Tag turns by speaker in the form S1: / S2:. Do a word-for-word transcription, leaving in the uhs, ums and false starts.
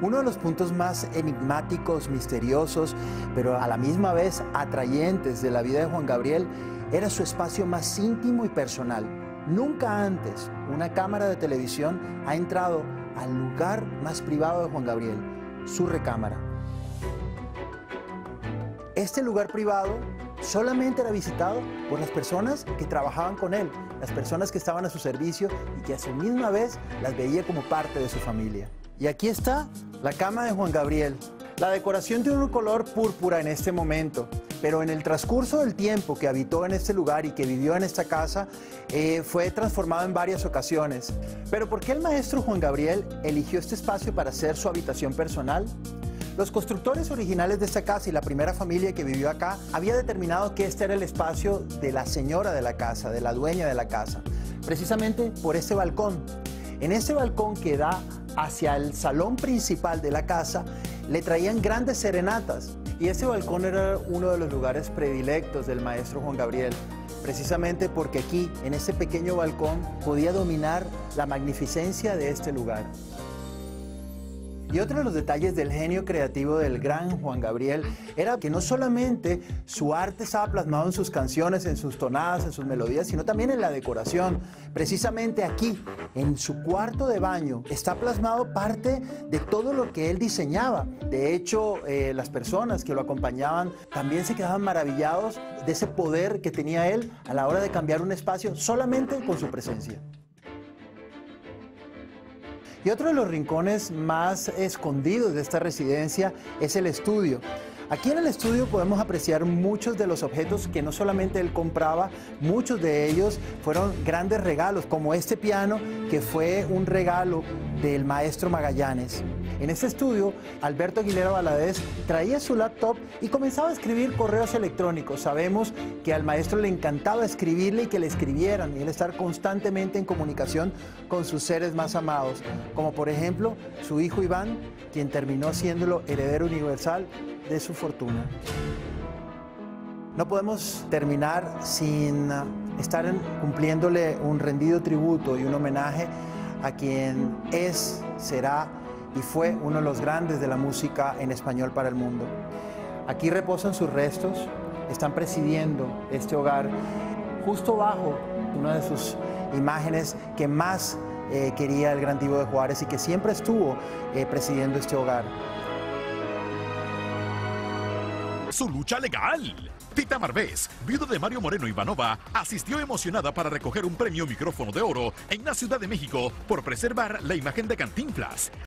S1: Uno de los puntos más enigmáticos, misteriosos, pero a la misma vez atrayentes de la vida de Juan Gabriel era su espacio más íntimo y personal. Nunca antes una cámara de televisión ha entrado al lugar más privado de Juan Gabriel, su recámara. Este lugar privado solamente era visitado por las personas que trabajaban con él, las personas que estaban a su servicio y que a su misma vez las veía como parte de su familia. Y aquí está la cama de Juan Gabriel. La decoración tiene un color púrpura en este momento, pero en el transcurso del tiempo que habitó en este lugar y que vivió en esta casa, eh, fue transformado en varias ocasiones. Pero ¿por qué el maestro Juan Gabriel eligió este espacio para hacer su habitación personal? Los constructores originales de esta casa y la primera familia que vivió acá había determinado que este era el espacio de la señora de la casa, de la dueña de la casa, precisamente por este balcón. En este balcón que da hacia el salón principal de la casa, le traían grandes serenatas y ese balcón era uno de los lugares predilectos del maestro Juan Gabriel, precisamente porque aquí, en este pequeño balcón, podía dominar la magnificencia de este lugar. Y otro de los detalles del genio creativo del gran Juan Gabriel era que no solamente su arte estaba plasmado en sus canciones, en sus tonadas, en sus melodías, sino también en la decoración. Precisamente aquí, en su cuarto de baño, está plasmado parte de todo lo que él diseñaba. De hecho, eh, las personas que lo acompañaban también se quedaban maravillados de ese poder que tenía él a la hora de cambiar un espacio solamente con su presencia. Y otro de los rincones más escondidos de esta residencia es el estudio. Aquí en el estudio podemos apreciar muchos de los objetos que no solamente él compraba, muchos de ellos fueron grandes regalos, como este piano que fue un regalo del maestro Magallanes. En este estudio, Alberto Aguilera Valadez traía su laptop y comenzaba a escribir correos electrónicos. Sabemos que al maestro le encantaba escribirle y que le escribieran, y él estar constantemente en comunicación con sus seres más amados, como por ejemplo su hijo Iván, quien terminó siéndolo heredero universal de su fortuna. No podemos terminar sin estar en, cumpliéndole un rendido tributo y un homenaje a quien es, será y fue uno de los grandes de la música en español para el mundo. Aquí reposan sus restos, están presidiendo este hogar, justo bajo una de sus imágenes que más eh, quería el gran Divo de Juárez y que siempre estuvo eh, presidiendo este hogar.
S2: Su lucha legal. Tita Marvés, viuda de Mario Moreno Ivanova, asistió emocionada para recoger un premio Micrófono de Oro en la Ciudad de México por preservar la imagen de Cantinflas.